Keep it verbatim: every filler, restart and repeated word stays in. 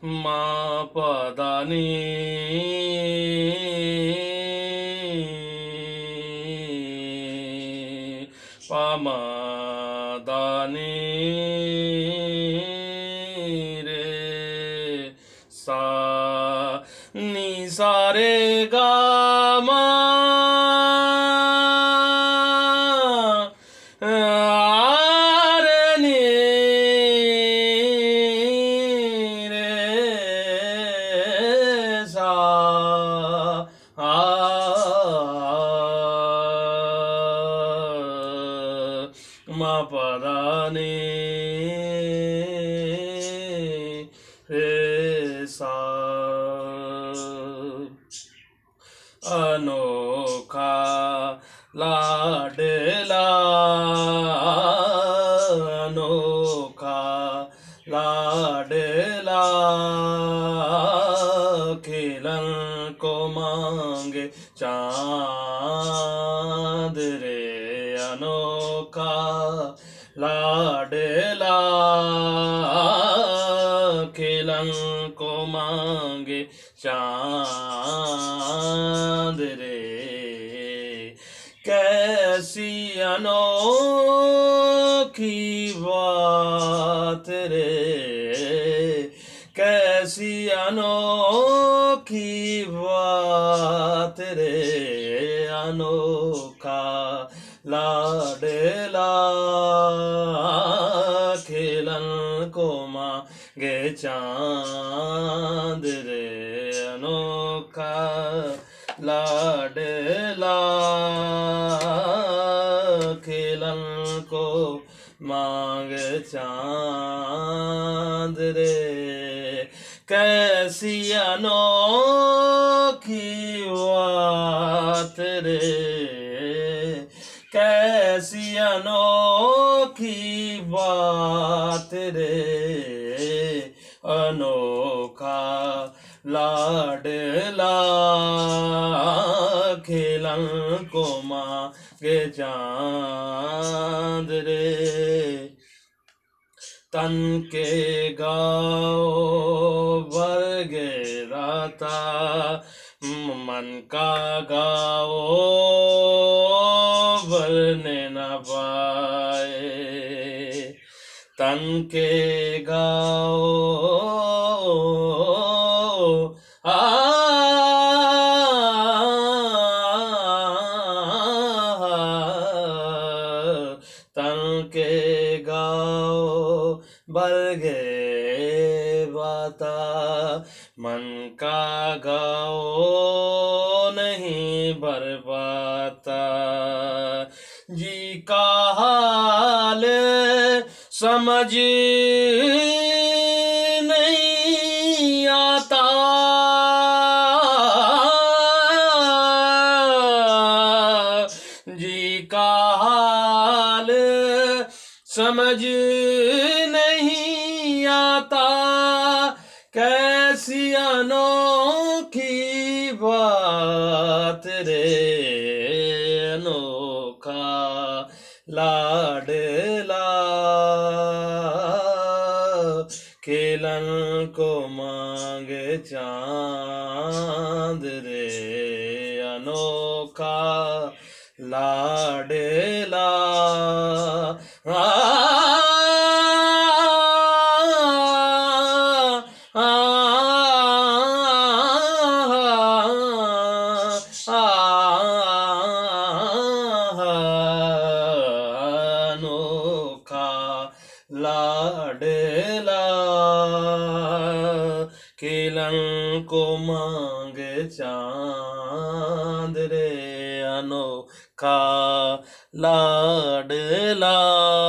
माँ पदा नी पा मा दा नी रे सा नी सा रे गा मा रे नी रे सा आ मा पदा नी रे सा अनोखा लाडला अनोखा लाडला खिलन को मांगे चांद रे अनोखा लाडला खिलन को मांगे चांद रे कैसी अनोखी बात रे कैसी अनोखी बात रे अनोखा लाडला खिलन को मांगे चांद रे अनोखा लाडला खिलन को मांगे चांद रे कैसी अनोखी बात रे कैसी अनोखी बात रे अनोखा लाडला खिलन को मांगे चांद रे तन के गाओ बरगे राता मन का गाओ भरने न पाए तन के गाओ आ तन के गाओ बरगे बाता मन का गाओ नहीं बर पाता जी का हाल समझ नहीं आता जी का हाल समझ नहीं आता कैसी अनोखी बात रे अनोखा लाडला खिलन को मांगे चांद रे अनोखा लाडला आ लाडला खिलन को मांगे चांद रे अनोखा लाडला।